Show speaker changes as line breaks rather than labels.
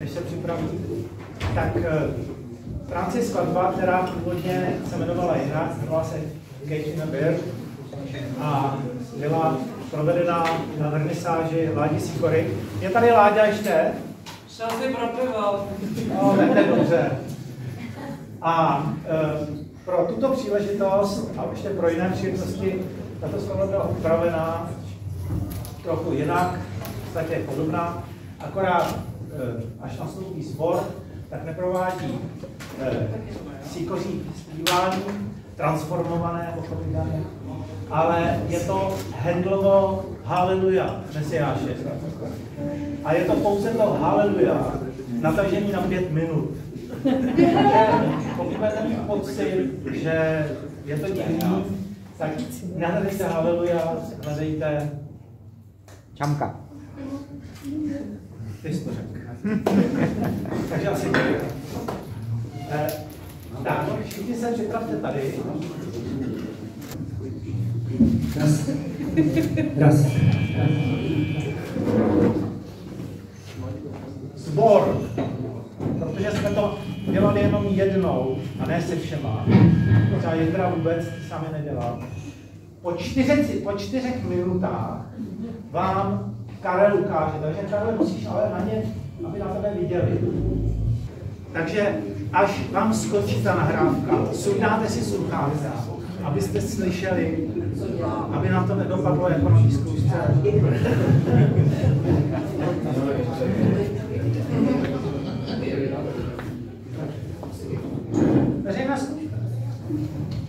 když se připraví, tak v rámci skladba, která původně se jmenovala jinak, jmenovala se Cage in a Beer a byla provedena na vernisáži Ládi Sikory. Je tady Láďa ještě?
Šel si pro pivo.
No, ne, dobře. A pro tuto příležitost a ještě pro jiné příležitosti tato skladba byla upravená trochu jinak, v podstatě podobná, akorát až nastoupí sbor, tak neprovádí síkoří zpívání, transformované, pochopitelně, ale je to Handlovo Haleluja, Mesiáše. A je to pouze to Haleluja, natažený na 5 minut. Pokud budete mít pocit, že je to divný, tak nehledejte Haleluja, hledejte
Čamka.
Ty jsi to řekl. Takže asi tak, všichni se připravte tady.
Raz.
Sbor, protože jsme to dělali jenom jednou a ne se všema. Třeba Jindra vůbec sami nedělal. Po 4 minutách vám Karel ukáže, takže Karel musíš ale na ně, aby na tebe viděli. Takže až vám skočí ta nahrávka, sundáte si sluchátka, abyste slyšeli, aby nám to nedopadlo jako na zkoušce. Veřejná zkouška.